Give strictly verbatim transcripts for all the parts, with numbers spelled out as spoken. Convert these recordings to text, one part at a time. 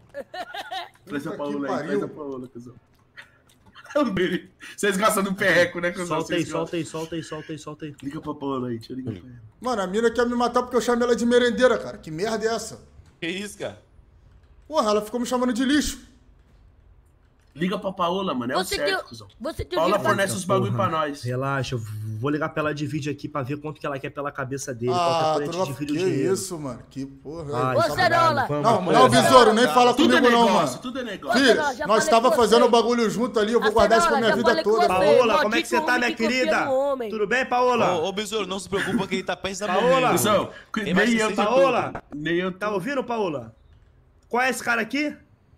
Traz a Paola aí, traz a Paola, cuzão. Vocês gastando um perreco, né, cuzão? Solta aí, solta aí, solta aí, solta aí, solta aí. Liga pra Paola aí, deixa eu ligar pra ela. Mano, a mina quer me matar porque eu chamei ela de merendeira, cara. Que merda é essa? Que isso, cara? Porra, ela ficou me chamando de lixo. Liga pra Paola, mano, é o Você certo, tem- cuzão. Você tem Paola que fornece os bagulho Porra, pra nós. Relaxa, eu vou ligar pra ela de vídeo aqui pra ver quanto que ela quer pela cabeça dele. Ah, qualquer coisa a tu gente não... divide o Que dinheiro. isso, mano? Que porra. Ai, Ô, tá Cerola! ligado, vamos. Não, Vamos, não, mulher. besouro, nem fala Tudo é comigo não, negócio, mano. tudo é negócio. Filho, Cerola, já nós falei tava com fazendo você. o bagulho junto ali, eu vou A guardar isso pra Cerola, minha já vida falei com toda. você. Paola, como é que você Maldito tá, minha homem que confia querida? no homem. Tudo bem, Paola? Ô, ô, Besouro, não se preocupa que ele tá pensando Paola. Cuzão, Quem vai nem se eu sentir- tô... Paola, Nem eu tá tô... ouvindo, Paola? Qual é esse cara aqui?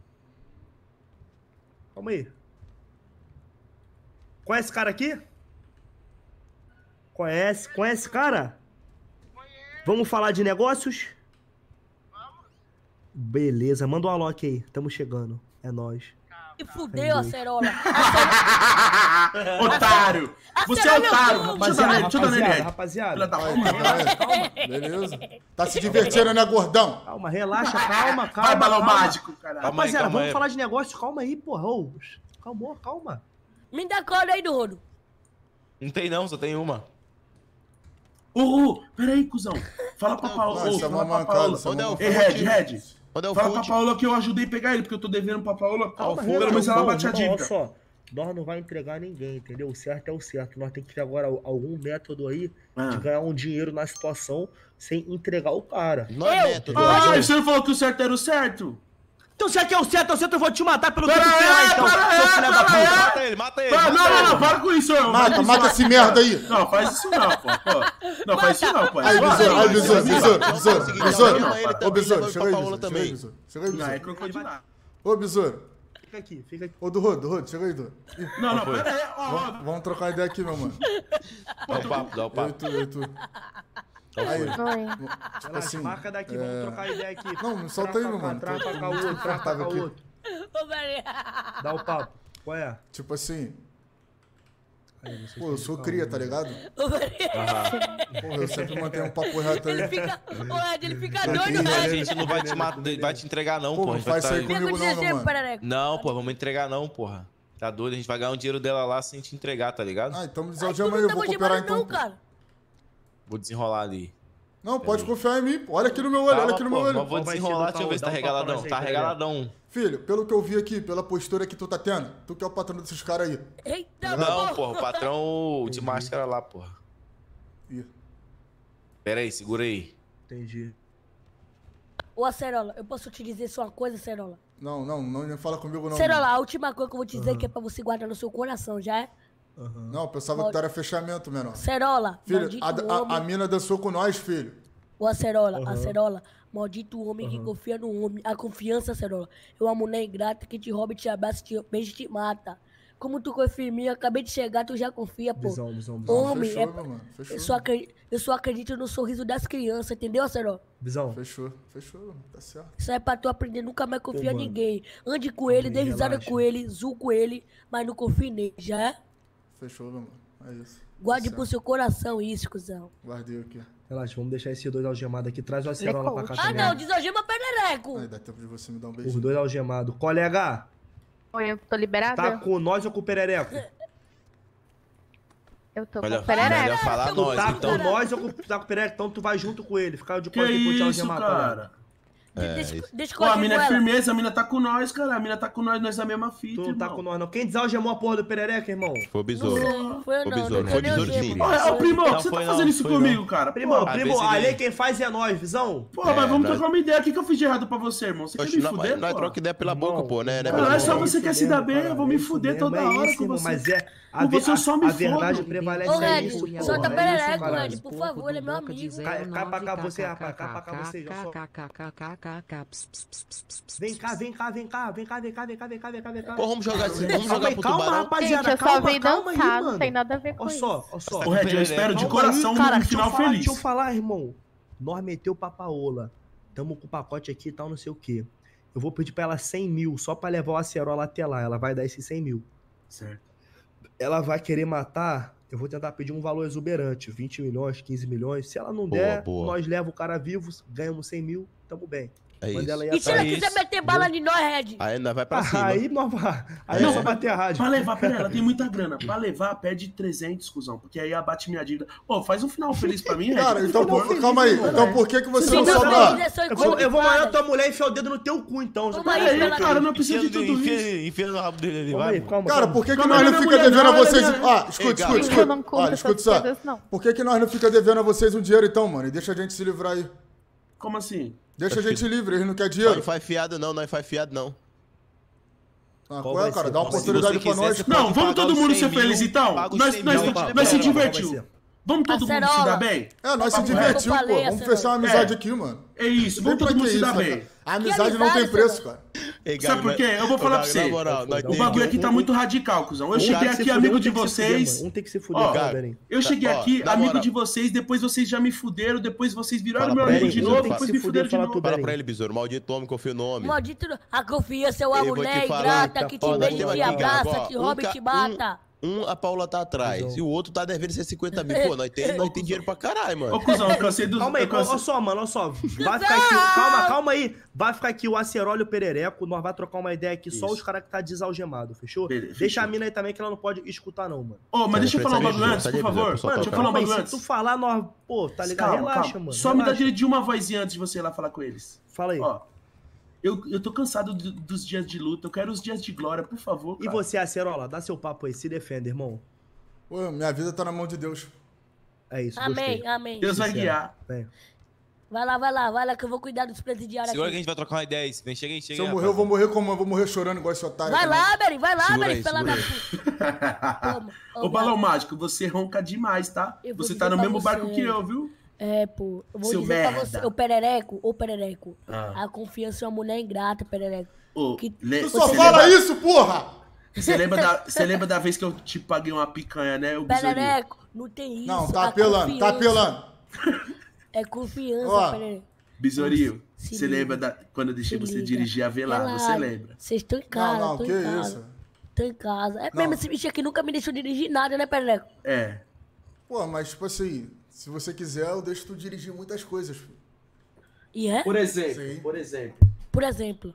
Calma aí. Qual é esse cara aqui? Conhece? Conhece esse cara? Vamos falar de negócios? Beleza, manda um alô aqui. Tamo chegando. É nóis. E fudeu a Cerola. Otário! Você é Cerola, otário! eu- Deixa eu dar- deixa eu dar rapaziada, neném. rapaziada. Filha da Vai, puta. vai. Calma, Beleza? Tá se divertindo, né, gordão? calma, relaxa, calma, calma. Vai, balão calma. mágico, caralho. Calma aí, Rapaziada, calma vamos aí. falar de negócio. Calma aí, porra. Ô, calma, calma. Me dá corda aí, Dono. Não tem não, só tem uma. Ô, ô, peraí, cuzão. Fala pra Paola. Não, Ô, isso é fala uma pra mancada, Paola. isso é Onde é uma o Ei, mancada. Red, Red. Onde é o Fala pra fute? Paola que eu ajudei a pegar ele, porque eu tô devendo pra Paola. Calma, Pelo menos ela bate a irmão, dívida. olha só. Nós não vai entregar ninguém, entendeu? O certo é o certo. Nós temos que ter agora algum método aí Ah. de ganhar um dinheiro na situação sem entregar o cara. Não é Eu? método. Ah, Besouro. você não falou que o certo era o certo? Então se é que é o certo, é o certo, eu vou te matar pelo que Pera tu fez lá, aí, então, pera aí, seu filho da pera puta. aí. Mata ele, mata ele. Ah, mata não, não, ele. não, para com isso, irmão. Mata, mata esse merda aí. Não, faz isso não, pô. pô. Não, faz isso não, pô. Aí, Vai, besouro, vai, aí, vai, besouro, vai, besouro, vai. besouro, Não, besouro. não, ele Ô, também besouro, leva chega aí, pra Paola besouro, chega aí, também. besouro. Chega aí, Não, é besouro. crocodilar. Ô, besouro. Fica aqui, fica aqui. Ô, do Rodo, do Rodo, chega aí, do. Não, não, pera aí, ó, ó. Vamos, vamos trocar ideia aqui, meu mano. Dá o papo, dá o Eu e papo. tu, eu e tu. Qual Aí, foi? tipo Relaxa, assim. marca daqui, é, vamos trocar ideia aqui. Não, me solta Traz aí, pra meu cá, mano. Traz Tô- pra tô cá o muito outro, traz pra cá confortável o aqui. outro. Ô, velho. Dá o papo. Qual é? Tipo assim, Aí, vocês pô, eu têm sou que cria, calma, tá né? ligado? Ô, velho. Porra, eu sempre mantenho um papo reto Ele aí. fica... Ô, Ed, ele fica Tá doido, aqui, A Ed. gente não vai te, matar, vai te entregar não, Pô, porra. A não gente vai faz isso aí tá- comigo Fica não, meu dizendo, mano. perereco. Não, pô, vamos entregar não, porra. Tá doido? A gente vai ganhar um dinheiro dela lá sem te entregar, tá ligado? Ah, então me Ai, tu desalgema não aí, eu tá vou cooperar algemado então. não, cara. Vou desenrolar ali. Não, pode confiar em mim. pô. Olha aqui no meu olho, olha Calma, aqui no pô, meu mas olho. vou Qual vai ser desenrolar, do deixa eu ver se Dá tá um papo pra regaladão. nós aí, Tá galera. regaladão. Filho, pelo que eu vi aqui, pela postura que tu tá tendo, tu que é o patrão desses caras aí. Eita, Não, pô. porra, o patrão de máscara lá, porra. Ih. Pera aí, segura aí. Entendi. Ô, Acerola, eu posso te dizer só uma coisa, Acerola? Não, não, não, não fala comigo não. Acerola, mano. a última coisa que eu vou te dizer que é pra você guardar no seu coração, já é? Não, eu pensava que tu era fechamento, menor. Acerola, Filho, maldito a, a, homem. a mina dançou com nós, filho. Ô, Acerola, Acerola, maldito homem que confia no homem. A confiança, Acerola, é uma mulher ingrata que te rouba, te abraça, te beija e te mata. Como tu confia em mim, eu acabei de chegar, tu já confia, pô. Visão, visão, visão. Homem, Fechou, é... meu mano, fechou. eu, só acredito, eu só acredito no sorriso das crianças, entendeu, Acerola? Visão. Fechou, fechou, tá certo. Isso é pra tu aprender nunca mais confiar em mano. ninguém. Ande com ele, dê risada relaxa. com ele, zoom com ele, mas não confie nele, já é? Fechou, meu mano. É isso. Guarde Tá pro certo. seu coração isso, cuzão. Guardei aqui. Relaxa, vamos deixar esses dois algemados aqui. Traz o acerola pra cá Ah, também. não, desalgema perereco. Aí dá tempo de você me dar um Os beijinho. dois algemados. Colega, Oi, eu tô liberada? tá com nós ou com o perereco? Eu tô Melhor, com perereca. melhor falar nós, Tá então. com nós ou com, tá com o perereco? Então tu vai junto com ele. Fica de Que costas depois de isso, algemar, colega. cara? É, deixa, isso. deixa Pô, a comigo mina é ela. firmeza, a mina tá com nós, cara. A mina tá com nós, nós é a mesma fita, Tu não tá irmão. com nós, não. Quem desalgemou a porra do perereco, irmão? Foi o besouro. Não foi eu Ô, não, besouro, não foi foi nem o besouro de gemo. milho. Ô, ô, primo, Não você foi tá não, fazendo isso foi comigo, não. cara? Primo, Pô, Às primo, vezes a ele- lei quem faz é nós, visão. pô, mas É, vamos nós- trocar uma ideia. O que, que eu fiz de errado pra você, irmão? Você quer Oxe, me nós, fuder, nós pô? troca ideia pela boca, pô, né? né Ah, pela é só boca. você quer se dar bem, eu vou me fuder toda hora com você. Mas é, a, Com ve- você eu só me a, a verdade fodo. prevalece Ô, é Red, isso, porra. solta É isso, perereco, caralho. Red, por favor, ele é meu amigo. Cai- cai pra cá você, rapaz, cai pra cá você, já só. Vem cá, vem cá, vem cá, vem cá, vem cá, vem cá, vem cá, vem cá, vem cá. Pô, vamos jogar, assim, vamos Calma jogar aí, pro calma, tubarão. rapaziada, Gente, eu só calma, vim calma aí, dançar, não mano. tem nada a ver com Olha isso. só, olha só. Ô, Red, eu espero de Calma aí, coração cara, um deixa eu final falar, feliz. Deixa eu falar, irmão. Nós meteu pra Paola. Tamo com o pacote aqui e tal, não sei o quê. Eu vou pedir pra ela cem mil, só pra levar o acerola até lá. Ela vai dar esses cem mil. Certo. Ela vai querer matar, eu vou tentar pedir um valor exuberante, vinte milhões, quinze milhões. Se ela não Boa, der, boa. nós leva o cara vivo, ganhamos cem mil, tamo bem. É Quando isso. ela ia E se ela É quiser isso. meter bala em nós, Red? Aí nós vai pra cima. Aí, não, aí é só bater a rádio. Pra levar, pera, ela tem muita grana. Pra levar, pede trezentos, cuzão. Porque aí abate minha dívida. Ô, faz um final feliz pra mim, Red. Cara, então, por favor. por, calma aí. Então por que que você não Sim, sobe não, lá? direção Eu vou, eu vou equivocada. mandar tua mulher enfiar o dedo no teu cu, então. Toma Pera aí, aí, pela cara, não precisa de tudo isso. Enfia, enfia no rabo dele ali, Calma vai. aí, calma, Cara, calma. por que que Calma, nós não não é fica mulher, devendo não, a ela é vocês... minha- Ah, escuta, Ei, escuta, cara, escuta. eu não compro Olha, escuta essas só. coisas, não. Por que que nós não fica devendo a vocês um dinheiro, então, mano? E deixa a gente se livrar aí. Como assim? Deixa a gente livre, eles não querem dinheiro. Não faz fiado não, não faz fiado não. Ah, Qual qual vai é, cara? ser? Dá uma Qual vai ser? oportunidade Se você pra nós. quiser, Não, pode vamos pagar todo os mundo cem ser mil, feliz então? paga os Nós, cem nós, mil, nós, Calma, se calma, divertiu. calma, vai ser. Vamos todo mundo se Acerola. dar bem? É, nós se Papo divertimos, reto. pô. Eu Vamos falei, fechar uma essa amizade é. aqui, mano. É isso, vamos Pra todo mundo que se isso, dar cara? bem. A amizade não tem amizade, preço, Senhor? cara. Ei, Sabe Gago, por quê? Eu vou ô, falar Gago, pra você. Na moral, nós O tem bagulho que- aqui tá muito radical, cuzão. Eu Um cheguei tem que se aqui fuder, amigo um de tem que se fuder, vocês. mano. Um tem que se fuder, Ó, calma, Beren. eu cheguei Ó, aqui na amigo moral. de vocês, depois vocês já me fuderam, depois vocês viraram Fala meu pra amigo ele, de Besouro, novo, fala- depois se me fuder, fuderam de fala novo. tudo. Fala Beren. pra ele, besouro, maldito homem, confia no homem. Maldito, a confiança é uma Eu vou te mulher falar, ingrata que te ó, nós beija, temos te aqui, Gago, abraça, ó, te um rouba e ca- te mata. Um, a Paula tá atrás Cusão. e o outro tá devendo cento e cinquenta mil. Pô, nós tem, nós tem dinheiro pra caralho, Ô, mano. cuzão, eu cansei dos... Calma aí, eu cansei- olha só, mano, olha só. Vai ficar aqui. Calma, calma aí. Vai ficar aqui o Acerola e o Perereco. Nós vamos trocar uma ideia aqui, só Isso. os caras que tá desalgemados, fechou? Beleza, Deixa fechou. a mina aí também que ela não pode escutar, não, mano. Ô, mas deixa eu falar um Sai de bagulho visão, antes, sai de por visão, favor. pessoal, Mano, Deixa eu tá falar um calma aí. bagulho Se tu antes. falar, nós. Pô, tá ligado? Calma, Relaxa, calma. mano. Só me dá relaxa. direito de uma vozinha antes de você ir lá falar com eles. Fala aí. Ó, eu, eu tô cansado do- dos dias de luta, eu quero os dias de glória, por favor, E cara. você, Acerola, dá seu papo aí, se defenda, irmão. Pô, minha vida tá na mão de Deus. É isso, Amém, gostei. amém. Deus vai Sincero. guiar. Vem. Vai lá, vai lá, vai lá que eu vou cuidar dos presidiários Segura que a aqui. gente vai trocar uma ideia aí. Vem, chega aí, chega Se aí. eu morrer, eu vou morrer como? Eu vou morrer chorando igual esse otário. Vai também. lá, Beri, vai lá, Segura Beri, aí, pela da segura puta. Toma. Ô, Balão Mágico, você ronca demais, tá? Eu vou Você dizer tá no pra mesmo você. barco que eu, viu? É, pô, eu vou Seu dizer pra merda. você, ô Perereco, ô Perereco, Ah. a confiança é uma mulher ingrata, Perereco. Ô, Que- le- Tu só você fala lembra- isso, porra! Você lembra, da, você lembra da vez que eu te paguei uma picanha, né, o besourinho? Perereco, não tem isso. Não, tá a apelando, tá confiança apelando. É confiança, Ó. Perereco. Besourinho, Se você liga. lembra da, quando eu deixei Se você liga. dirigir a Velar, você Relaxa. lembra? Vocês estão em casa, Não, não, tô que em casa. isso? Tô em casa. É Não. mesmo, esse bicho aqui nunca me deixou dirigir nada, né, Perereco? É. Pô, mas tipo assim, se você quiser, eu deixo tu dirigir muitas coisas, filho. E é? Por exemplo, Sim. por exemplo. Por exemplo.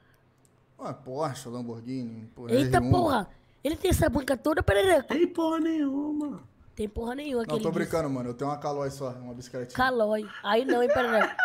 Ah, Porsche, Lamborghini, pô, Eita R um. porra! Ele tem essa banca toda, Perereco? Tem porra nenhuma. Tem porra nenhuma que Não, ele tô disse. brincando, mano. Eu tenho uma Calói só, uma bicicletinha. Calói. Aí não, hein, Perereco?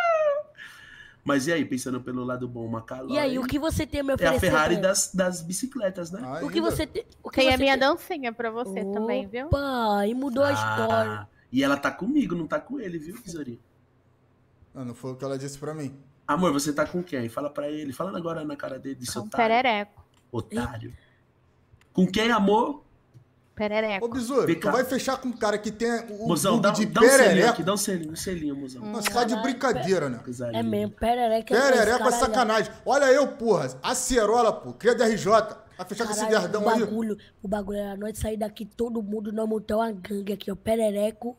Mas e aí, pensando pelo lado bom, uma Calói... E aí, o que você tem a me É oferecer? a Ferrari Perereco? das, das bicicletas, né? Ah, O que ainda? você tem... O que Tem você a minha tem? dancinha pra você também, viu? Opa, e mudou a história. Ah, e ela tá comigo, não tá com ele, viu, Besourinho? Não, não foi o que ela disse pra mim. Amor, você tá com quem? Fala pra ele. Fala agora na cara dele, desse Com otário. perereco. Otário. Com quem, amor? Perereco. Ô, Besouro, Vem tu cá. vai fechar com um cara que tem o Mozão, vulgo dá, de dá um selinho perereco? aqui, dá um selinho, um selinho, mozão. Não, você tá de brincadeira, né? Coisaria. É mesmo, Perereco é Perereco é caralho. sacanagem. Olha eu, porra. A Cerola, pô. Cria de R J. Vai fechar com esse Caralho, gardão o aí. bagulho, o bagulho era nós sair daqui, todo mundo, nós montar uma gangue aqui, ó. Perereco,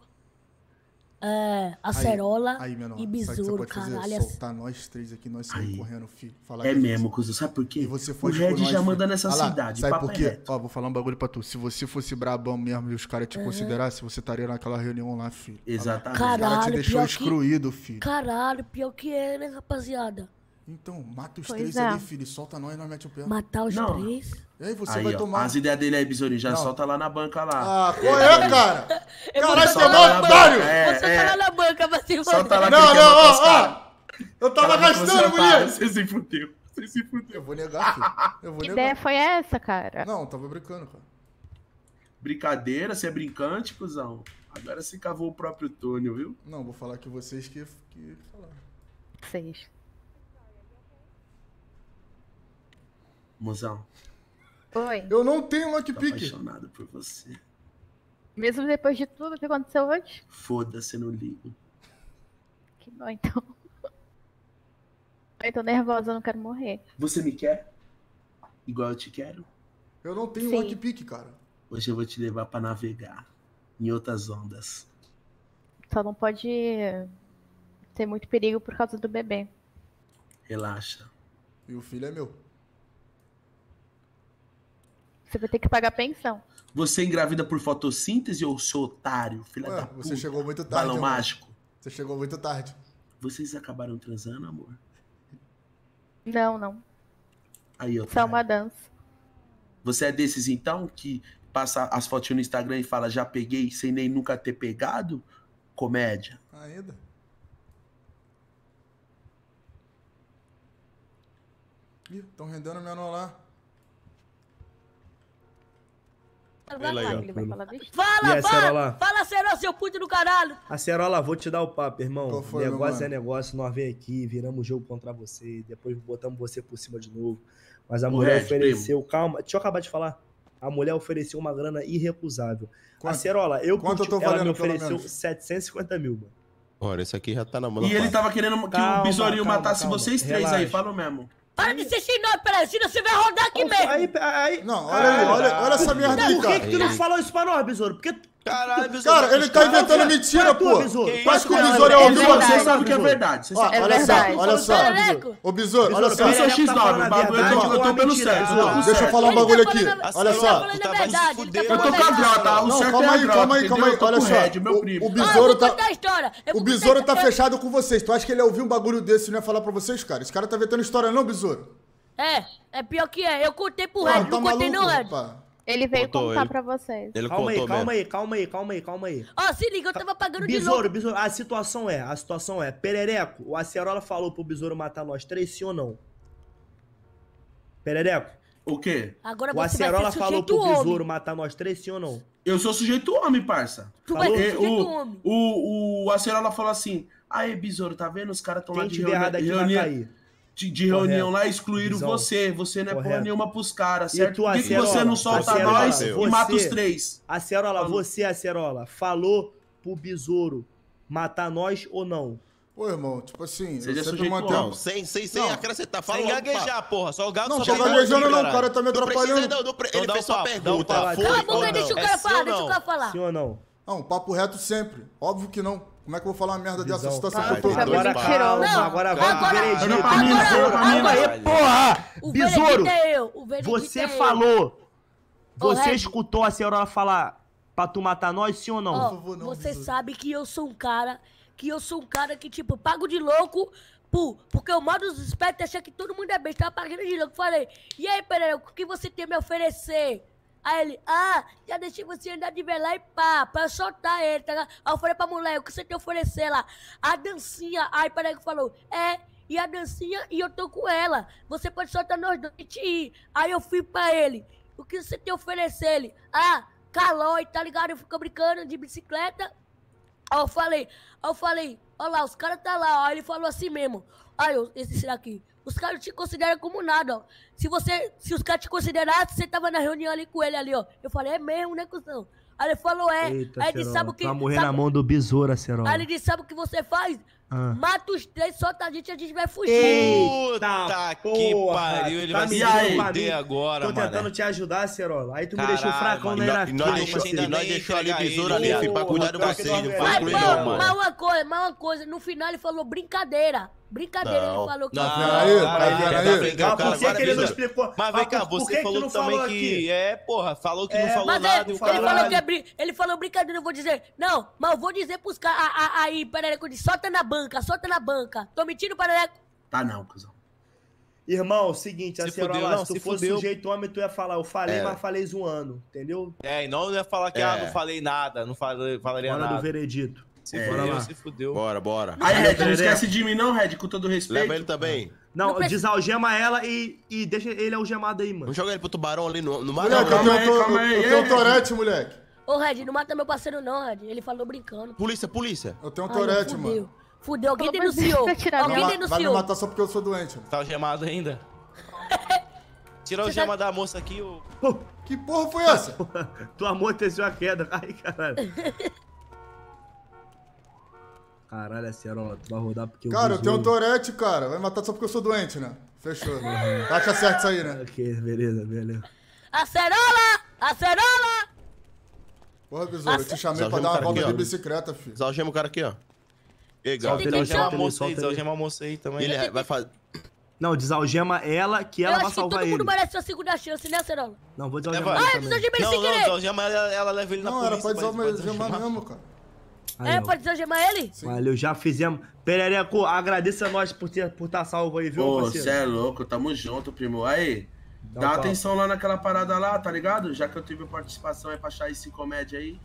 é, Acerola Aí, menor, e sabe o que você Besouro, pode fazer? caralho. assim. Soltar nós três aqui, nós saímos Aí. correndo, filho. Falar É que mesmo, cuzão. Sabe por quê? E você O foge Red por nós, já manda filho. nessa Olha lá, cidade. Sabe papo por é quê? reto. Ó, vou falar um bagulho pra tu. Se você fosse brabão mesmo e os caras te considerassem, você estaria naquela reunião lá, filho. Exatamente. O cara te Caralho, deixou pior que- excluído, filho. Caralho, pior que é, né, rapaziada? Então, mata os Pois três é. ali, filho. E solta nós e nós mete o pé. Matar os Não. três? E aí você Aí, vai ó, tomar. as ideias dele aí, Besourinho, já Não. solta lá na banca lá. Ah, qual é, cara? Eu vou Caralho, você é soltar mó lá na otário! banca. É, Você é. tá lá na banca, vai se Solta lá foder. que Não, ele quer não, matar os ó, caras. ó. Eu tava Cala a boca, você gastando, é otário, mulher. Você se fudeu. Você se fudeu. Eu vou negar, filho. Eu vou Que negar. ideia foi essa, cara? Não, eu tava brincando, cara. Brincadeira, você é brincante, cuzão. Agora você cavou o próprio túnel, viu? Não, vou falar que vocês que, que falaram. Seis. Mozão, Oi. Eu não tenho tô lockpick. apaixonado por você. Mesmo depois de tudo que aconteceu hoje? Foda-se, eu não ligo. Que bom, então. Eu tô nervosa, eu não quero morrer. Você me quer? Igual eu te quero? Eu não tenho Sim. lockpick, cara. Hoje eu vou te levar pra navegar em outras ondas. Só não pode ter muito perigo por causa do bebê. Relaxa. E o filho é meu. Você vai ter que pagar pensão. Você engravida por fotossíntese ou seu otário, filha Ué, da você puta? chegou muito tarde, Balão amor. mágico. Você chegou muito tarde. Vocês acabaram transando, amor? Não, não. Aí, ó. Só uma dança. Você é desses, então, que passa as fotinhas no Instagram e fala, já peguei, sem nem nunca ter pegado? Comédia. Ainda. Ih, estão rendendo menor lá. Ele aí, ó. Ele vai falar besteira. Fala, E aí, fala! Cerola? Fala, Cerola, seu puto do caralho! Acerola, vou te dar o papo, irmão. Qual foi, meu negócio mano? é negócio, nós vem aqui, viramos o jogo contra você, depois botamos você por cima de novo. Mas a O mulher Red, ofereceu, calma, deixa eu acabar de falar. A mulher ofereceu uma grana irrecusável. Quanto? Acerola, eu Quanto eu curti, tô ela me valendo, pelo ofereceu menos? setecentos e cinquenta mil, mano. Olha, esse aqui já tá na mão. E ele tava querendo que Calma, o besourinho calma, matasse calma. vocês três aí, Relaxa. fala mesmo. Para de ser chinado, peraí, senão você vai rodar aqui mesmo! Aí, aí, Não, olha aí, olha, olha essa merda aí, por que, cara. que tu não falou isso pra nós, besouro? Porque Caralho, besouro. Cara, ele tá inventando mentira, pô. besouro. Tu acha que o Não, besouro é é o Você verdade. besouro? sabe que é verdade. Você Ó, sabe. É olha verdade. só, olha só. Perereco. Ô, besouro, olha só. Eu sou Perereco X tá nove, falando o a bagulho verdade, eu tô- eu tô ou a pelo mentira, certo. besouro? eu tô Deixa eu certo. falar um Ele tá bagulho falando aqui. a- Olha ele só. tá falando Tu tá a mais verdade, se ele tá fuder, Eu tô falando com a a verdade. grota, o Não, certo calma é a aí, grota, calma aí, entendeu? calma aí. Eu tô Olha com o só. Red, meu O- primo. O Ah, eu besouro vou tá. contar a história. Eu O vou besouro contar tá a história. fechado com vocês. Tu acha que ele ia ouvir um bagulho desse e não ia falar pra vocês, cara? Esse cara tá inventando história, não, besouro? É, é pior que é. Eu contei pro Ah, Red, tá não contei não, maluco, Red. rapaz? Ele veio Contou, contar ele- pra vocês. Ele Calma aí, contou calma mesmo. aí, calma aí, calma aí, calma aí. Ó, se liga, eu tava pagando de Besouro, louco. besouro, a situação é, a situação é, Perereco, o Acerola falou pro besouro matar nós três, sim ou não? Perereco, O quê? Agora o você vai Acerola ser falou sujeito pro besouro homem. matar nós três, sim ou não? Eu sou sujeito homem, parça. Tu vai Falou? ser E sujeito homem. o, o, o Acerola falou assim, aí, besouro, tá vendo? Os caras estão lá Quem de, tiver reuni errado aqui vai reunião, cair. de, de reunião Correto. lá, excluíram Visão. você. Você não é porra Correto. nenhuma pros caras, E certo? tu, Por que, que Acerola? você não solta Acerola, nós você- e mata os três? Acerola, Falou. você, Acerola, falou pro besouro matar nós ou não? Pô, irmão, tipo assim, Seja eu sempre sujeito mantenho. Não, sem, sem, sem Não. acrescentar. Fala Sem logo, pá. gaguejar, porra. Só o gato Não, só tô vai gaguejando dar não, o caralho. cara tá me Não precisa, atrapalhando. não. não pre- Então Ele dá fez um só a papo, dá um pergunta. papo. Foi Cala a ou boca, não? deixa o É cara sim falar, ou deixa o não? cara falar. Sim ou não? Não, papo reto sempre. Óbvio que não. Como é que eu vou falar uma merda dessa Visão. situação Ah, que eu tô? tu doido? Agora mentiroso. calma, Não, agora vai pro agora- veredito. Olha pra mim, Agora- olha pra mim. Calma aí, porra! O Besouro, veredito é eu. O veredito você é eu. falou, Ô, você Red. escutou a Acerola falar pra tu matar nós, sim ou não? Ó, favor, não, você besouro. sabe que eu sou um cara, que eu sou um cara que, tipo, pago de louco, por, porque eu mando os espertos achar que todo mundo é besta, tava pagando de louco. Falei, e aí, Pereira, o que você tem a me oferecer? Aí ele, ah, já deixei você andar de velar e pá, pra eu soltar ele, tá ligado? Aí eu falei pra mulher, o que você tem a oferecer lá? A dancinha. Aí Pereira falou, é, e a dancinha, e eu tô com ela. Você pode soltar nós dois e te ir. Aí eu fui pra ele, o que você tem a oferecer? Ele, ah, calói, tá ligado? Eu fico brincando de bicicleta. Aí eu falei, aí eu falei, olha lá, os caras tá lá, ó. Aí ele falou assim mesmo. Aí eu, esse daqui, os caras te consideram como nada, ó. Se você, se os caras te considerassem, você tava na reunião ali com ele ali, ó. Eu falei, é mesmo, né, cuzão? Aí ele falou, é. Eita, Aí ele disse, Acerola, sabe o que... tu vai morrer sabe- na mão do besouro, Acerola. Aí ele disse, sabe o que você faz? Ah. Mata os três, solta a gente e a gente vai fugir. Puta que porra, pariu, ele tá vai me se dando pra fuder mim. agora, Tô mano. tentando te ajudar, Acerola. Aí tu me Caralho, deixou fracão mano. na E hierarquia. nós Não, deixou, mas ainda e nós nem deixou ali o entregar besouro ele. ali, filho, pra cuidar de Porra, vocês. pior Não que foi nós Mas, incluir, é, pô, não, mano. mas mano. uma coisa, mas uma coisa, no final ele falou brincadeira. Brincadeira Não. ele falou que... Não, Peraí, cara, peraí, ele peraí. tá pegando Ah, o cara por que, que ele não várias vezes. explicou? Mas vem Ah, cá, por- por você que que tu falou não também falou que... aqui? É, porra, falou que É, não falou Mas nada. ele, e o ele cara... falou que é brin... ele falou brincadeira, eu vou dizer. Não, mas eu vou dizer pros caras. Aí, Perereco, eu disse, solta na banca, solta na banca. Tô mentindo, Perereco? Tá não, cuzão. Irmão, seguinte, Se Acerola, fudeu, não, se tu se fosse fudeu. sujeito homem, tu ia falar, eu falei, É. mas falei zoando, entendeu? É, e não ia falar que, É. ah, não falei nada, não falei, falaria Hora do nada. veredito. Se É. Bora fudeu, lá. se fudeu. Bora, bora. Aí, Red, não Perereco. esquece de mim não, Red, com todo respeito. Leva ele também. Não, Não precisa- desalgema ela e, e deixa ele algemado aí, mano. Vamos jogar ele pro tubarão ali no, no mar. Moleque, eu calma tenho, aí, eu calma aí, eu ei, tenho um Red. torete, moleque. Ô, Red, não mata meu parceiro, não, Red. Ele falou brincando. Polícia, polícia. Eu tenho um Ai, torete, fudeu. mano. Fudeu, alguém Falou pra denunciou. você tirar Alguém Vai, dela. ma- vai me denunciou. matar só porque eu sou doente. Mano. Tá algemado ainda? Tira o Você gema tá- da moça aqui, ô. Que porra foi essa? Tu amorteceu a queda. Ai, caralho. Caralho, Acerola, tu vai rodar porque eu Cara, eu tenho um besouro- torete, cara. Vai me matar só porque eu sou doente, né? Fechou. Acha certo isso aí, né? Ok, beleza, beleza. Acerola! Acerola! Porra, besouro, eu te chamei Só pra vem dar um uma cara volta aqui, de ó. bicicleta, filho. Desalgema o cara aqui, ó. E aí, Solta gato. ele, Tem que Desalgema a solta ele, moça aí, solta ele. desalgema a moça aí também. Ele é- vai fazer... Não, desalgema ela que ela eu vai acho que salvar todo ele. mundo merece uma segunda chance, né, Acerola? Não, vou É, desalgemar vai. ele Ah, também. desalgemei Não, sem não, querer. desalgema ela, ela leva ele na Não, era polícia. pra mas pode desalgemar desalgemar. mesmo, cara. Aí, É, ó. pode desalgemar ele? Valeu, já fizemos. Perereco, agradeça a nós por estar por tá salvo aí, viu, Pô, parceiro? cê é louco, tamo junto, primo. Aí, Dá dá um papo. atenção lá naquela parada lá, tá ligado? Já que eu tive participação aí pra achar esse comédia aí.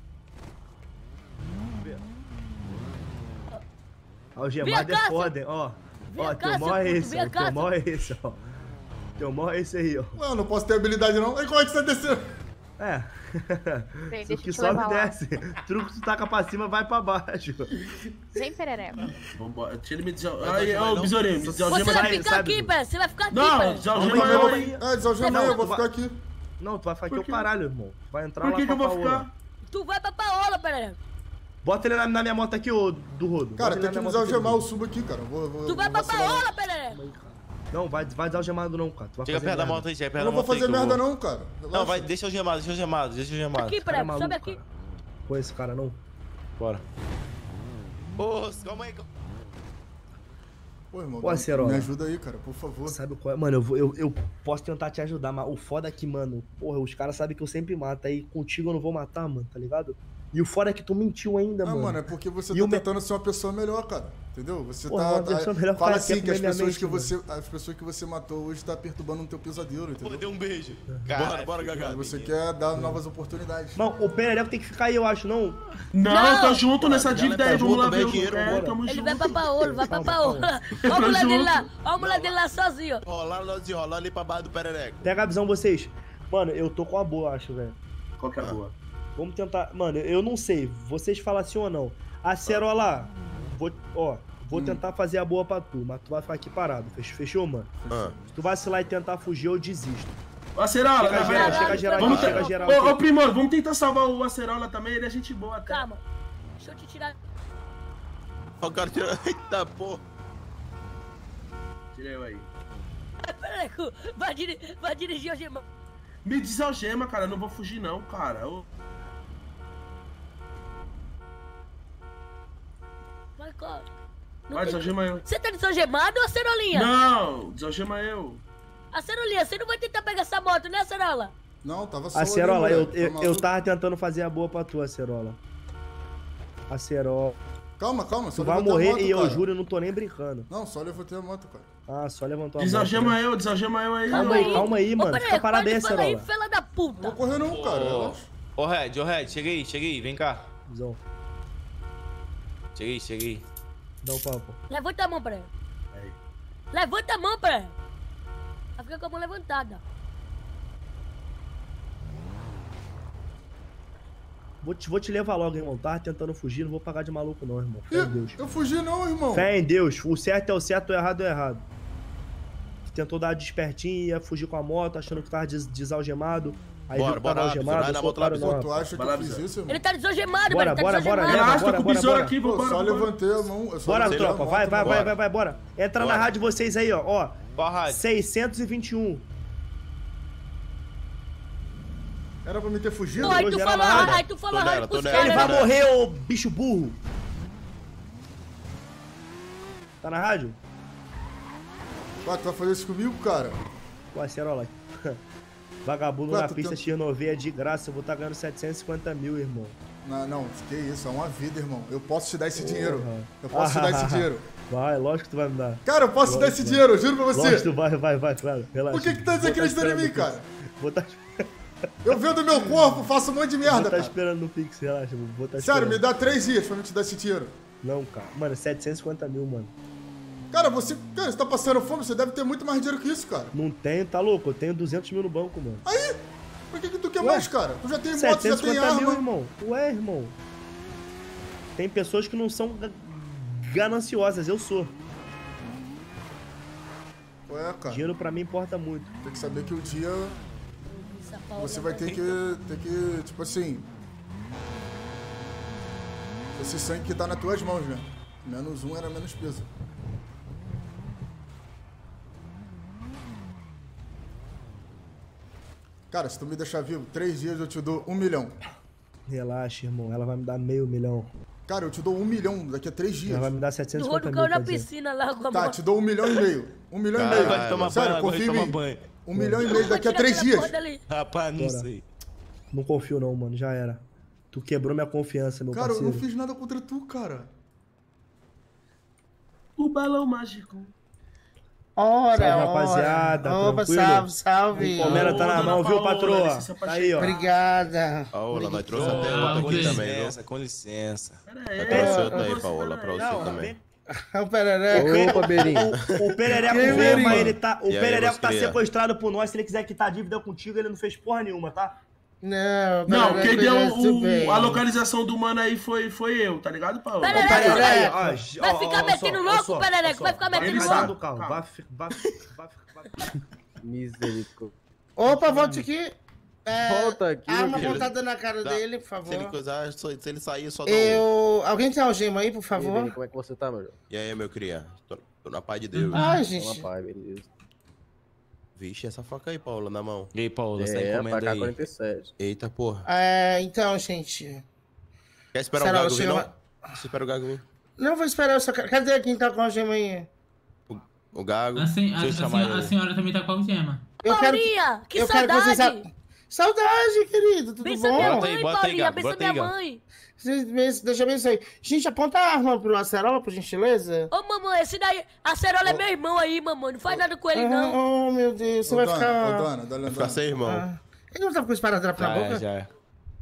Algemado Vem é cá, foda, hein? Ó, Vem ó, cá, teu mó seu é puto, esse, vem ó. cá, Teu mó é esse, ó. Teu mó é esse aí, ó. Mano, não posso ter habilidade não. Aí como é que você tá descendo? É. Vem, O deixa que eu te sobe levar lá. desce. Truco tu taca pra cima, vai pra baixo. Vem, perereca. Vambora. Tira ele me desalgema. Vai Aí, desalgemar, ô, não? besourinho, me Você desalgema vai aí. ficar sabe, aqui, Dudu? pé. Você vai ficar aqui, Não, pé. desalgema Calma aí, eu calma aí. aí. É, desalgema Não, aí, eu tu vou vai- ficar aqui. Não, tu vai ficar aqui Por o quê? caralho, irmão. Tu vai entrar Por lá que que pra eu vou Paola. ficar? Tu vai pra Paola, Perereca. Bota ele na, na minha moto aqui, ô, do Rodo. Cara, Bota ele tem na que minha me moto aqui, desalgemar, do eu Rodo. subo aqui, cara. Eu Vou, vou, Tu vai vou pra vacilar. Paola, Perereca. Não, vai, vai desalgemado não, cara. Tu vai Chega fazer perto da merda. moto aí, chega Eu perto não da vou moto aí. fazer que eu merda vou. não, cara. Não, Relaxa. vai, deixa o gemado, deixa o gemado, deixa o gemado. Aqui, Cara, é Perereca. maluco, Sobe aqui. cara. Pô, esse cara não. Bora. Ô, calma aí, calma. Pô, irmão, Pô, dá- Acerola. me ajuda aí, cara, por favor. Sabe qual é? Mano, eu, vou- eu, eu posso tentar te ajudar, mas o foda é que, mano, porra, os caras sabem que eu sempre mato. Aí contigo eu não vou matar, mano, tá ligado? E o foda é que tu mentiu ainda, Ah, mano. mano, é porque você E tá o me- tentando ser uma pessoa melhor, cara. Entendeu? Você Porra, tá. uma pessoa tá- melhor fala faz assim tempo que as na minha pessoas mente, que mano. você. As pessoas que você matou hoje tá perturbando o teu pesadelo, Pô, entendeu? deu um beijo. Bora, bora, Gagá. Você quer dar novas oportunidades. Não, o Perereco tem que ficar aí, eu acho, não. Não, Não. tô junto nessa Já dívida leva aí, vamos junto lá ver também o dinheiro, é, bora. tamo Ele junto. vai pra Paola, vai pra Calma, Paola. calma. Olha a mulher Tamo dele lá. junto. Olha a mulher dele lá sozinho. Rolando, nós enrolando ali pra baixo do perereco. Pega a visão vocês. Mano, eu tô com a boa, acho, velho. Qual que é a boa? Vamos tentar. Mano, eu não sei. Vocês falam assim ou não. A Cerola, vou, ó, vou Hum. tentar fazer a boa pra tu, mas tu vai ficar aqui parado. Fechou, fechou mano? Ah. Se tu vacilar e tentar fugir, eu desisto. O Acerola, Chega na geral, verdade. chega geral, Vamos chega ter- geral. Ô, ô, Primor, vamos tentar salvar o Acerola também, ele é gente boa até. Calma. Deixa eu te tirar. Ó, o cara tirou. Eita, porra. Tirei eu aí. Perereco, vai, diri- vai dirigir o gemado. Me desalgema, cara, eu não vou fugir não, cara. Ô, Vai, corre. Não vai, tem- desalgema eu. Você tá desalgemado ou a Cerolinha? Não, desalgema eu. A Cerolinha, você não vai tentar pegar essa moto, né, Cerola? Não, tava só. A ali, Cerola, eu, moleque, tá eu, eu maluco? tava tentando fazer a boa pra tu, a Cerola. A Cerola. Calma, calma, só Tu vai levantei a morrer moto, e eu cara. juro, eu não tô nem brincando. Não, só levantei a moto, cara. Ah, só levantou a Desalgema moto, né? eu, desalgema eu aí. Calma ô. aí, calma aí, Ô, mano. Perereco, Fica parado pode aí, falar aí, Cerola. fela da Não puta. vou correr não, cara. Ô, relaxa. ô, Red, ô, Red, chega aí, chega aí, vem cá. Visão, Chega aí, chega aí. dá um papo. Levanta a mão, Perereco. Aí. Levanta a mão, Perereco. Vai ficar com a mão levantada. Vou te, vou te levar logo, irmão. Tava tentando fugir, não vou pagar de maluco não, irmão. Fé em Deus. Ih, eu fugi não, irmão. Fé em Deus. O certo é o certo, o errado é o errado. Tentou dar despertinho, ia fugir com a moto, achando que tava des desalgemado. Aí Bora, viu que tava bora, algemado, vai eu na sou moto lá, otário não, Pô, rapaz. tu acha que Vai lá, eu fiz Bizarro. isso, irmão? Ele tá desalgemado, Bora, mano. Ele tá bora, bora, desalgemado. leva, Relaxa, tô bora, com o bora, besouro bora. aqui, Pô, vambora. só vambora. levantei a mão. eu só Bora, levantei a tropa. moto, Vai, vai, bora. vai, vai, vai, bora. Entra na Bora. rádio vocês aí, ó. Ó, Qual a rádio? seiscentos e vinte e um. Era pra me ter fugido? Pô, aí tu Geral falou, na rádio. aí tu falou Tô a nela, rádio tô pros nela. Ele caras. vai né? morrer, ô bicho burro. Tá na rádio? Ah, tu vai fazer isso comigo, cara? Pô, Acerola. Vagabundo Ué, na tu pista tem- X nove é de graça. Eu vou estar ganhando setecentos e cinquenta mil, irmão. Não, não, que isso, é uma vida, irmão. Eu posso te dar esse dinheiro. Porra. Eu posso te dar esse dinheiro. Vai, lógico que tu vai me dar. Cara, eu posso te dar esse dinheiro, eu juro pra Lógico que você. tu vai, vai, vai, claro. Relaxa. Por que que tá Vou desacreditando em mim, esperando no cara? Pix. Vou tá, Eu vendo meu corpo, faço um monte de vou merda, tá cara. esperando no Pix, relaxa. Vou tá Sério, me esperando. dá três dias pra me te dar esse dinheiro. Não, cara. Mano, setecentos e cinquenta mil, mano. Cara, você, cara, você tá passando fome, você deve ter muito mais dinheiro que isso, cara. Não tenho, tá louco? Eu tenho duzentos mil no banco, mano. Aí, por que que tu quer Ué, mais, cara? Tu já tem moto, já setecentos e tem cinquenta mil, arma. irmão. Ué, irmão. Tem pessoas que não são ga- gananciosas, eu sou. Ué, cara, Dinheiro pra mim importa muito. tem que saber que o dia Essa pau você da vai ter mãe. que, ter que, tipo assim... Esse sangue que tá nas tuas mãos, né? Menos um era menos peso. Cara, se tu me deixar vivo, três dias eu te dou um milhão. Relaxa, irmão. Ela vai me dar meio milhão. Cara, eu te dou um milhão daqui a três dias. Ela vai me dar O setecentos e Rodo cinquenta caiu mil, na quer dizer. piscina lá com a Tá, mão. te dou um milhão e meio. Um milhão e Caralho, meio. vai tomar Sério, banho, confia em vai tomar mim. banho. Um milhão e meio daqui a Tira três aquela dias. porra dali. Rapaz, não Bora. sei. Não confio não, mano. Já era. Tu quebrou minha confiança, meu Cara, eu parceiro. não fiz nada contra tu, cara. O balão mágico. Ora, Salve, ora. rapaziada, Opa, tranquilo? salve, salve. Palmeira tá na Dona mão, viu, Paola, patroa? licença pra Tá aí, ó. Obrigada. Paola, nós trouxe Ô, até com outra aqui também, viu? licença, com licença. Pera Pra aí, você eu outra aí, trouxe Paola, pra também. você também. O Perereco. Opa, Beirinho. O, o Perereco Que mesmo, Beirinho? mas ele tá. O E aí, Perereco meus tá cria? sequestrado por nós. Se ele quiser quitar dívida contigo, ele não fez porra nenhuma, tá? Não, Não, Perereco quem deu já tudo bem. o, a localização do mano aí foi, foi eu, tá ligado, Paulo? Pera aí, Aí, Perereco. aí, ó, Vai ó, ficar ó, metendo só, louco, ó só, Perereco, ó só. vai ficar metendo Ele Vai sabe. louco. do carro. Vai, fi- vai, vai, vai. Misericórdia. Opa, volta aqui. É, Volta aqui, arma meu filho. apontada na cara Dá. dele, por Se ele favor. coisar, só- se ele sair, só dá um. Eu... Alguém tem algema aí, por E aí, favor? Beirinho, como é que você tá, meu jovem? E aí, meu cria? Tô, tô na paz de Deus. Ai, Uma gente. paz, beleza. Vixe, essa faca aí, Paula, na mão. E aí, Paulo, essa É, pra encomenda cá aí. quarenta e sete. Eita, porra. É, então, gente. Quer esperar Será, o Gago vir, chega não? uma- Você espera o Gago vir. Não, vou esperar, eu só quero... Cadê quem tá com algema aí? O Gago. A, sen- a, deixa eu a, chamar senhora, a ele. senhora também tá com algema. Eu quero... Paulinha, que eu quero que vocês... saudade. Saudade, querido, tudo Bença minha bom? Bota aí, mãe, bota aí, Paulinha, Gago, bença bota aí, minha Gago. mãe. Vocês- Deixa eu ver isso aí. Gente, aponta a arma pro Acerola, por gentileza. Ô, mamãe, esse daí, a Cerola é meu irmão aí, mamãe, não faz nada com ele, não. Oh, meu Deus, você Ô, vai dona, ficar... ô, dona, dona, Vai ficar dona. sem irmão. Ah. Ele não tá com esparadrapo na Já boca? é, já é.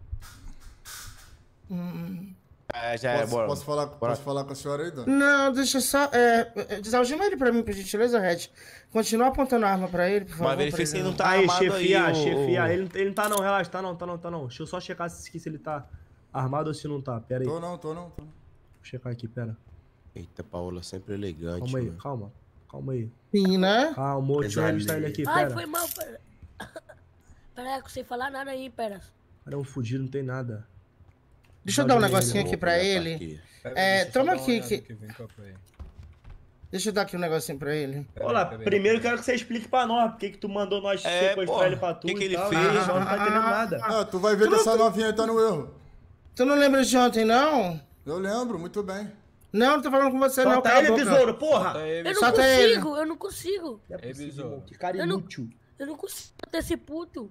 É, já é, Posso, bora. posso falar, Bora. posso falar com a senhora aí, dona? Não, deixa só... É, desalgema ele pra mim, por gentileza, Red. Continua apontando a arma pra ele, por favor. Mas verifica se ele não tá Aí, armado chefia, aí, ô- chefia. ô- Ele, ele não tá não, relaxa, tá não, tá não, tá não. Deixa eu só checar se, se ele tá armado ou se não tá. Pera aí. Tô Vou não, tô não, tô não. checar aqui, pera. Eita, Paola, sempre elegante. Calma aí, mano. calma. Calma aí. Sim, né? Calma, deixa eu Exale. revistar ele aqui, Ai, pera. foi mal, pera. Perereco, sem falar nada aí, pera. Cara, é um fudido, não tem nada. Deixa eu dar um Desalgema negocinho ele. aqui pra ele. Aqui. É, toma aqui. que- Deixa eu dar aqui um negocinho pra ele. Olha, primeiro eu quero que você explique pra nós por que que tu mandou nós É, sequestrar porra, ele pra tu que que e ele tal. fez? A gente não tá entendendo nada. Ah, tu vai ver que essa novinha aí tá no erro. Tu não lembra de ontem, não? Eu lembro, muito bem. Não, não tô falando com você, não. Solta Cala a ele, boca. besouro, porra! Eu não Solta ele. consigo, eu não consigo. Não é possível, irmão, que cara Eu não- inútil. Eu não consigo ter esse puto.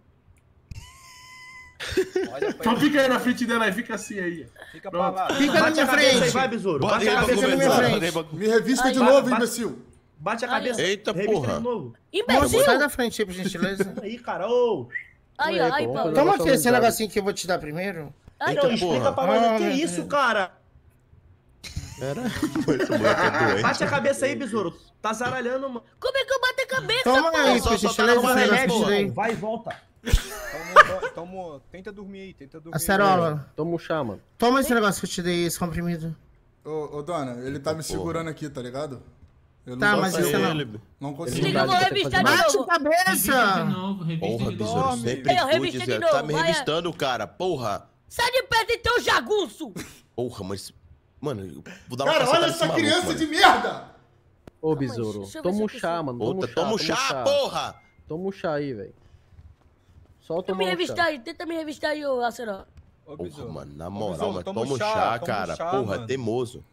Então fica aí na frente dela aí, fica assim aí. Fica Pronto. pra lá. Fica na Bate minha a cabeça aí, frente. vai, besouro. Bota Bate ele a pra cabeça na minha conversar, frente. bota ele pra- Me revista Ai, de vai, novo, vai. imbecil. Bate a Ai, cabeça. Eita, Revista porra. de novo. Imbecil! Sai da frente aí, por gentileza. Aí, cara, ô. Aí, Ué, ó, aí, pô, Paulo. Toma Nossa, aqui esse verdade. negocinho que eu vou te dar primeiro. Ai, Eita, ó, Explica porra. pra nós, Ah, o que é meu isso, Deus. cara? Pera, esse moleque é doente. Bate a cabeça aí, besouro. Tá zaralhando, mano. Como é que eu bato a cabeça, Toma porra? aí, Só- por só tá gentileza, na esse remédio, negócio porra. daí. Vai e volta. Toma, toma, tenta dormir aí, tenta dormir. Acerola, Toma um chá, mano. toma esse negócio que eu te dei, esse comprimido. Ô, ô, dona, ele tá me segurando aqui, tá ligado? Eu Tá, não mas consigo- isso não. ele. Não Se consigo. liga, eu vou Verdade, revistar tem que de Bate novo. a Revista de cabeça! novo, revista Porra, de besouro, novo. sempre Aí, ó, cuide, revista de Zé. novo, Tá me vai, revistando, cara. Porra. Sai de perto então, jagunço! Porra, mas... Mano, eu vou dar uma Cara, cacetada olha nesse essa maluco, criança mano. de merda! Ô, Calma aí, besouro. deixa eu ver Toma se um eu chá, consigo. mano. Toma um Outra, chá. toma um chá, porra! Toma um chá aí, velho. Só Tenta toma me um revistar chá. aí, tenta me revistar aí, ô Aceró. Ô, Porra, besouro. mano, na Ô, moral, besouro, mano, toma toma um chá, toma cara. chá, Porra, mano. teimoso.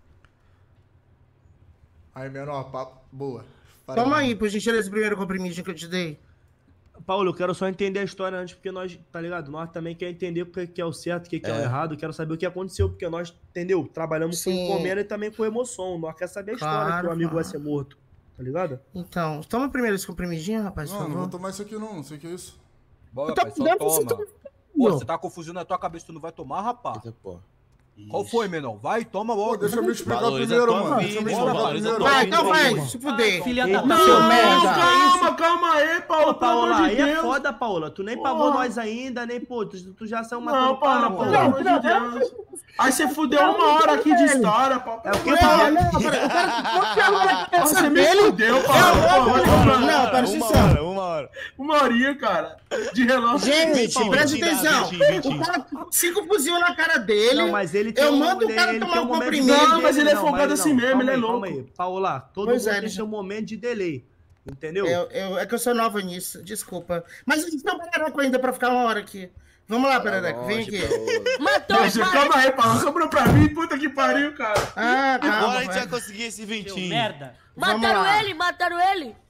Aí, menor, papo. Boa. Toma aí, por gentileza, esse primeiro comprimidinho que eu te dei. Paulo, eu quero só entender a história antes, porque nós, tá ligado? Nós também quer entender o que que é o certo, o que que é, o É. errado. Quero saber o que aconteceu, porque nós, entendeu? Trabalhamos com Sim. encomenda e também com emoção. Nós queremos saber a história Claro, que o amigo claro. vai ser morto. Tá ligado? Então, toma primeiro esse comprimidinho, rapaz, por Não, não vou favor. tomar isso aqui não, não sei o que é isso. Bora, Eu tô rapaz, só cuidando pra você toma. Pô, você tá confuso na tua cabeça, tu não vai tomar, rapaz. Eita, porra. Qual foi, menor? Vai, toma Pô, logo. deixa eu me explicar Valoriza primeiro, a tua mano. vida, Deixa eu me porra, explicar valoriza a primeiro. tua Vai, vida. então vai, Calma. se fuder. Filha Eita, da Seu seu merda. Calma, calma aí, Paulo, Ô, pelo Paola, amor de aí é Deus. foda, Paola. Tu nem Porra. pagou nós ainda, nem, pô, tu, tu já saiu matando Não, Paula, pau, pelo Paola. amor de Deus. Aí você fudeu uma hora aqui de história, Paulo. É o que, Não, Paola? não, peraí, eu quero que você agora na cabeça Você me dele. fudeu, Paulo. Não, presta Uma atenção. hora, uma hora. Uma horinha, cara. De relógio. Gente, Paulo, presta mentira, atenção. mentira, mentira. O cara com cinco fuzil na cara dele. Não, mas ele tem Eu um- mando o ele- cara ele tomar tem um momento de comprimido. delay Não, mas ele é não, folgado mas assim não, mesmo, calma ele é aí, louco. Calma aí, Paola, todo Pois mundo é, tem deixa- seu momento de delay, entendeu? Eu, eu, é que eu sou nova nisso, desculpa. Mas a gente tem um perereco ainda pra ficar uma hora aqui. Vamos lá, perereco, vem aqui. Matou, Deixa, pai! calma aí, Paulo. Sobrou pra mim, puta que pariu, cara. Ah, Agora a calma, gente vai vai. conseguir esse ventinho. Merda. Vamos Mataram lá. ele, mataram ele!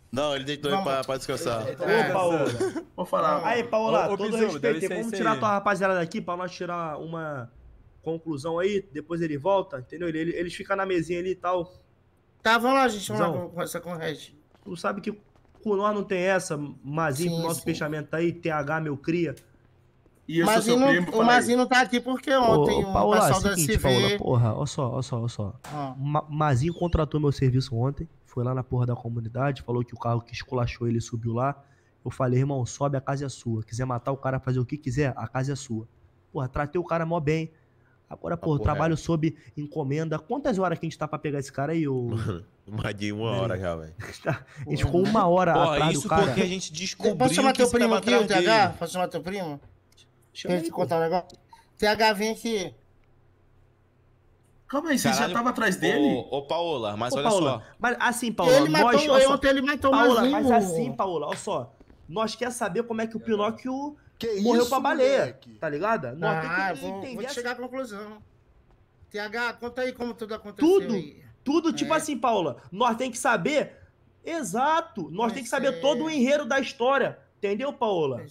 Não, ele deitou Vamos. pra, pra descansar. Ô, Paola. Vou falar. Aí, Paola, Ô, ô, todo Pizulo, dá respeito, licença vamos aí. tirar tua rapaziada daqui pra nós tirar uma conclusão aí, depois ele volta, entendeu? Ele, ele- eles ficam na mesinha ali e tal. Tá, vamos lá, gente. Vamos lá Zão. conversar com o Red. Tu sabe que com nós não tem essa, Mazinho, Sim, pro nosso sim. fechamento tá aí, T H, meu cria. E eu sou Mazinho seu não- primo, o fala aí. Mazinho não tá aqui porque ontem Ô, o Paola, pessoal da seguinte, S V... Paola, porra, ó só, ó só, ó só. Ah, Ma- Mazinho contratou meu serviço ontem, foi lá na porra da comunidade, falou que o carro que esculachou ele subiu lá. Eu falei, irmão, sobe, a casa é sua. Quiser matar o cara, fazer o que quiser, a casa é sua. Porra, tratei o cara mó bem. Agora, pô, porra, trabalho sob encomenda. Quantas horas que a gente tá pra pegar esse cara aí, ô? Mais de uma hora já, velho. A gente ficou uma hora Porra, atrás isso do cara. porque a gente descobriu Posso chamar que teu você primo tava aqui, o atrás T H? dele. Posso chamar teu primo? Chama Deixa eu aí, te pô. contar um negócio. T H, vem aqui. Calma aí, você já Caralho. tava atrás dele? Ô, ô Paola, mas Ô, olha Paola, só. mas assim, Paola, Ele nós... matou, olha só, ontem ele matou o Paola, Mazinho. mas assim, Paola, olha só. Nós quer saber como é que o Pinóquio Que morreu isso, pra baleia, moleque? tá ligado? Nós Ah, tem que vou, entender vou te essa- chegar à conclusão. T H, conta aí como tudo aconteceu Tudo. aí. Tudo, tipo É. assim, Paula, nós tem que saber... Exato, nós Pois tem que saber é. todo o enredo da história, entendeu, Paola?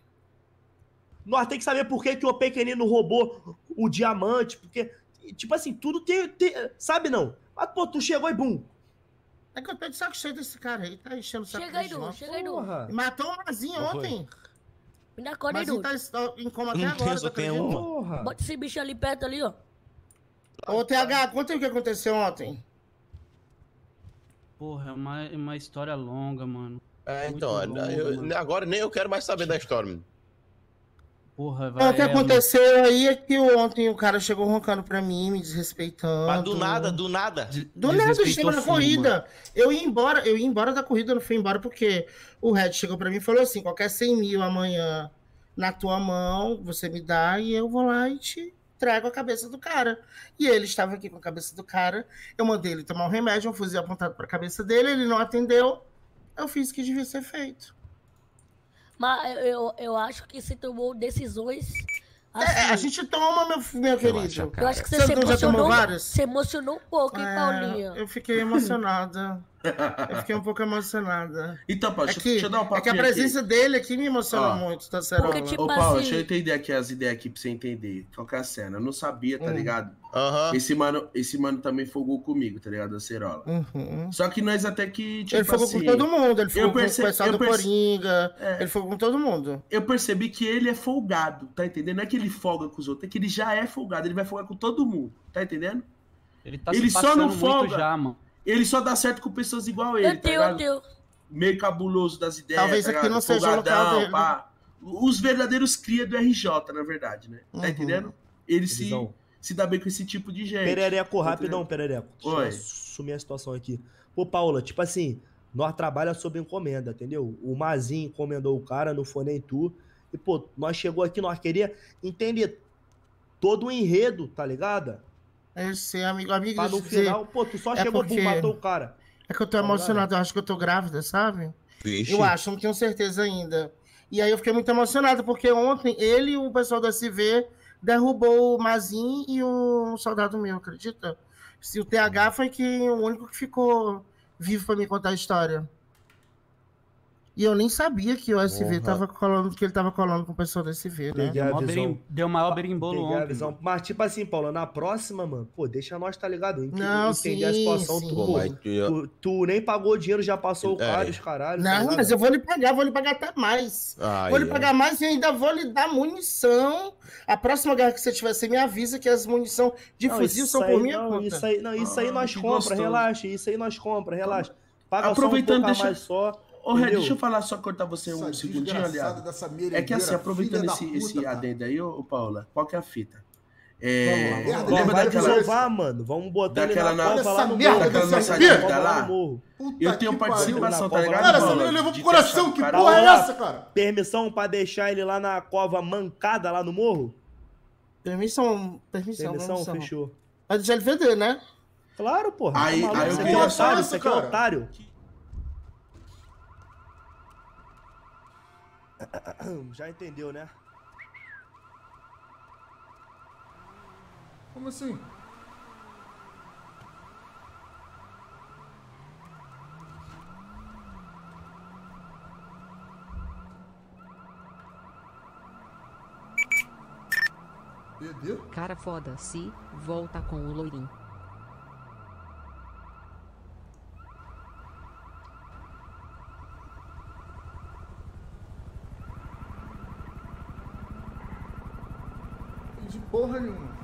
Nós tem que saber por que, que o pequenino roubou o diamante, porque, tipo assim, tudo tem, tem- sabe não? Mas, pô, tu chegou e bum. É que eu tô de saco cheio desse cara aí, tá enchendo o saco Chega aí, de Du, nós. chega aí, Du. Porra. Matou o Mazinho Qual foi? ontem. Me dá corda aí, Mazinho Du. tá es- em coma Eu até não agora, tenho, só tá tenho acreditando? uma. Porra. Bota esse bicho ali perto ali, ó. Ô, T H, conta aí o que aconteceu ontem. Porra, é uma, é uma história longa, mano. É, Muito então, longa, eu- mano. agora nem eu quero mais saber da história, mano. Porra, Não, vai. o que é, aconteceu aí é que ontem o cara chegou roncando pra mim, me desrespeitando. Mas do nada, do nada. Do nada, Desrespeitou chegou na fumo, corrida. Eu ia embora, eu ia embora da corrida, eu não fui embora porque o Red chegou pra mim e falou assim: qualquer cem mil amanhã na tua mão, você me dá e eu vou lá e te trago a cabeça do cara. E ele estava aqui com a cabeça do cara, eu mandei ele tomar um remédio, um fuzil apontado pra cabeça dele, ele não atendeu, eu fiz o que devia ser feito. Mas eu, eu acho que você tomou decisões. É, assim. a gente toma, meu, meu querido. Eu acho que você, Você se não já tomou emocionou. várias? Se emocionou um pouco, hein, É, Paulinha? eu fiquei emocionada. Eu fiquei um pouco emocionada. Então, Paulo, É deixa, que, deixa eu dar um é que a papinho presença dele aqui me emociona Ó, muito, tá, Cerola? porque, tipo Ô, Paulo, assim- deixa eu entender aqui as ideias aqui pra você entender. Qual que é a cena? Eu não sabia, tá Hum. ligado? Aham. Esse mano, esse mano também fogou comigo, tá ligado? A Cerola. Uhum. Só que nós até que, tipo Ele fogou assim... com todo mundo, ele fogou perce- com o pessoal eu do perce- Coringa, É. ele fogou com todo mundo. Eu percebi que ele é folgado, tá entendendo? Não é que ele folga com os outros, é que ele já é folgado, ele vai folgar com todo mundo, tá entendendo? Ele tá Ele se só passando não muito folga. já, mano. Ele só dá certo com pessoas igual a ele, Eu tá tenho, eu ligado? tenho. Meio cabuloso das ideias, Talvez tá aqui ligado? não seja o local Folgadão, dele. pá. Os verdadeiros cria do R J, na verdade, né? Uhum. Tá entendendo? Ele se, Visão. se dá bem com esse tipo de gente. Perereco, tá rapidão, entendendo? Perereco. Deixa Oi. eu assumir a situação aqui. Pô, Paula, tipo assim, nós trabalhamos sob encomenda, entendeu? O Mazinho encomendou o cara, não foi nem tu. E, pô, nós chegou aqui, nós queria entender todo o enredo, tá ligado? Eu sei, amigo, amigo, Pra deixa no eu dizer, final, pô, tu só é chegou, porque- bum, matou o cara. é que eu tô emocionado, eu acho que eu tô grávida, sabe? Vixe. Eu acho, não tenho certeza ainda. E aí eu fiquei muito emocionado, porque ontem ele e o pessoal da S V derrubou o Mazin e o soldado meu, acredita? Se o T H foi que, o único que ficou vivo pra me contar a história. E eu nem sabia que o S V Porra. tava colando, que ele tava colando com o pessoal do S V, né? Peguei a Mó visão. berim- Deu maior berimbolo Peguei a ontem. visão. mano. Mas, tipo assim, Paula, na próxima, mano, pô, deixa nós, tá ligado? Ent- Não, entender a sim, situação. sim. Tu, Pô, pô, mas tu- tu, tu nem pagou o dinheiro, já passou o É. cara, os caralhos. tá Não, ligado? mas eu vou lhe pagar, vou lhe pagar até mais. Ai, vou lhe ai. pagar mais e ainda vou lhe dar munição. A próxima guerra que você tiver, você me avisa que as munição de Não, fuzil isso são aí por minha não, conta. Isso aí, não, isso aí Ah, nós que compra, gostoso. relaxa. Isso aí nós compra, relaxa. Paga Aproveitando, só um pouco a deixa- mais só. Ô, Red, entendeu? deixa eu falar, só cortar você um Essa segundinho, desgraçada aliado. dessa É que merendeira, assim, aproveitando filha da esse, puta, esse cara. adendo aí, ô, ô Paula, qual que é a fita? É, Vamos lá, vamos lá. Nós lembra vai daquela... desovar, mano. Vamos botar daquela ele na- na cova lá Essa no merda morro. daquela dessa nossa vida. vida lá? morro. Puta Eu tenho que participação, pariu. tá ligado, Cara, essa Paula? mulher levou De pro coração, ter que achado- porra é Paola, essa, cara? Permissão pra deixar ele lá na cova mancada lá no morro? Permissão, permissão, Permissão, permissão. fechou. Vai deixar ele vender, né? Claro, porra. Aí- tá maluco? aí eu Isso aqui queria é otário, só isso aqui é essa, cara. otário. Já entendeu, né? Como assim? Perdeu? Cara foda, se volta com o loirinho. Entendi porra nenhuma.